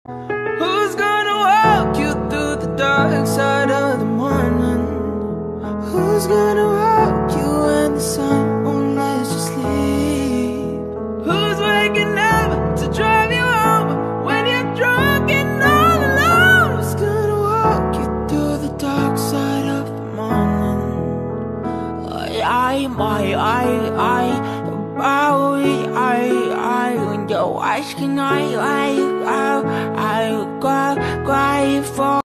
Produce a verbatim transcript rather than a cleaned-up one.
Who's gonna walk you through the dark side of the morning? Who's gonna walk you when the sun won't let you sleep? Who's waking up to drive you home when you're drunk and all alone? Who's gonna walk you through the dark side of the morning? I, I, I, I, I, I, I, you're asking, I, I, I, I, I, cry, cry for.